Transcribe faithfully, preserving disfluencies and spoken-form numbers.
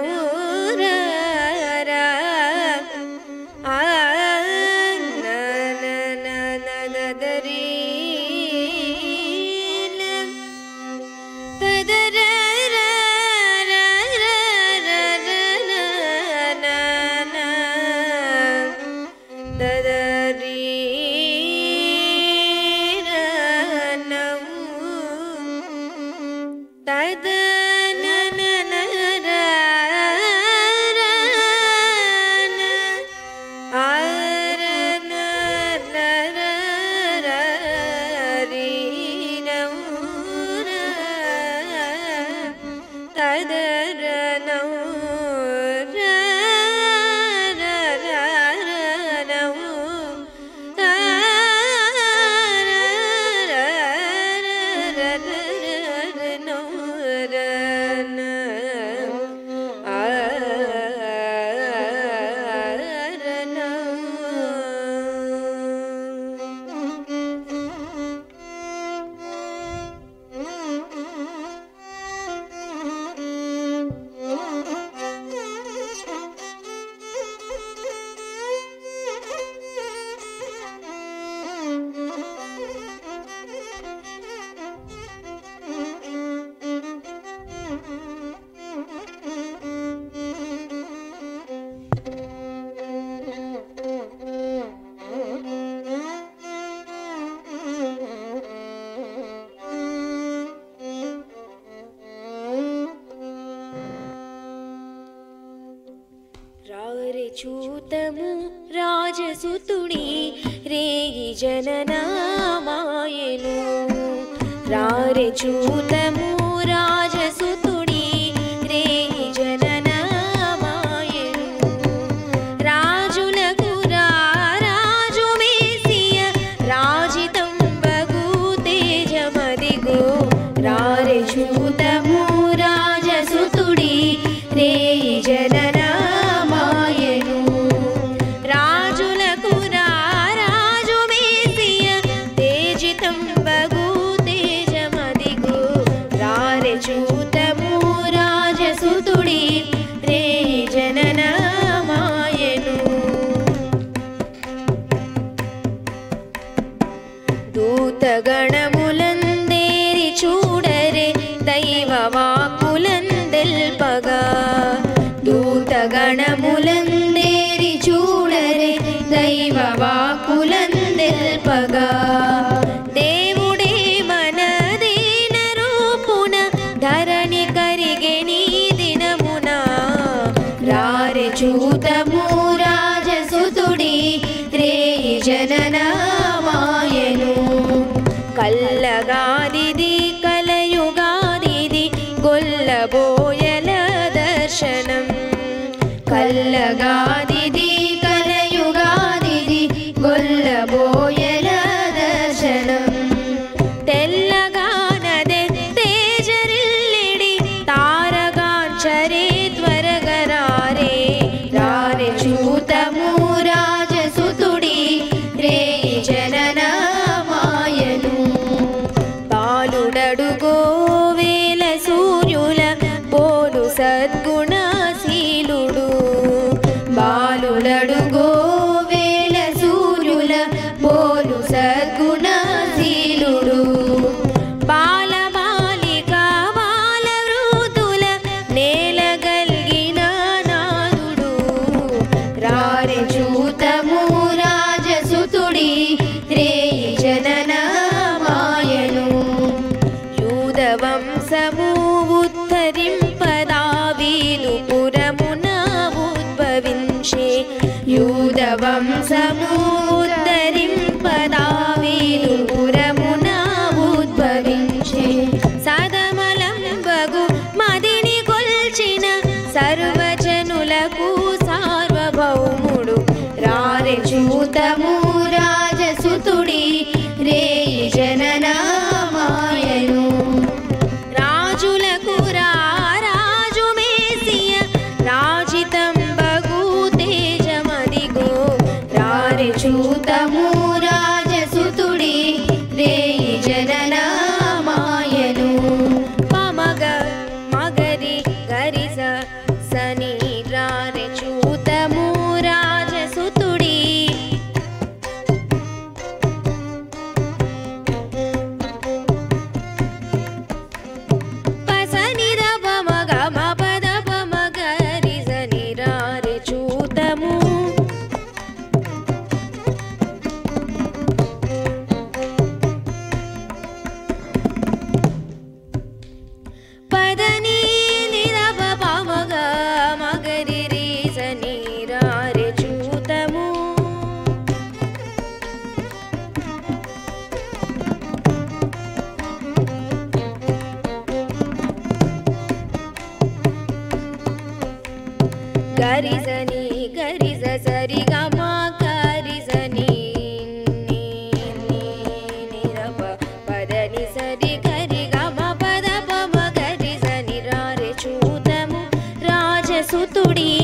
చూతము రాజసుతుడి రేగి జననామాయను రారే చూతము రాజసుతుడి రేగి జననామాయను రాజులకు రారాజు మేసియ రాజితం బగు తేజమదిగో రారే చూతము రాజసుతుడి రేగి జననా చూతము రాజసుతుడి రే జననామాయను దూతగణములందేరి చూడరే దైవ వాక్కులందెల్పగా దూతగణములందేరి చూడరే దైవ వాక్కులందెల్పగా చూతము రాజసుతుడి రే జననామాయను కల్లగాదిది కలయుగాదిది గొల్లబోయల దర్శనం కల్లగాదిది కలయుగాదిది గొల్లబోయల దర్శనం తెల్లగానదే తేజరిల్లిడి తారగాంచరే త్వరగరారే రారే చూతము రాజసుతుడి రే జననామాయను బాలుడడుగో వేల సూర్యుల పోలు సద్గుణశీలుడు బాలుడడుగో వేల సూర్యుల పోలు సద్గుణశీలుడు బాలబాలిక బాల వృతుల నేలగల్గిన నాదుడు రారే చూతము రాజసుతుడి రే జననామాయను యూద వంశము ఉద్ధరింపదావీదు పురమున ఉద్భవించే యూద వంశము ఉద్ధరింపదావీదు పురమున ఉద్భవించే సదమలంబగు మదిని కొల్చిన సర్వజనులకు సార్వభౌముడు రారే చూతము రాజసుతుడి రే జననామాయను రాజులకు రారాజు మేసియ రాజితం బగు తేజమదిగో రారే చూతము రాజసుతుడి రే జననామాయను పమగ మగరి గరిస సని గరిజని గరిజ సరి గమ కరిజని నిరప పదని సరి గరి గమ పద పమ గరిజని రారె చూతము రాజసుతుడి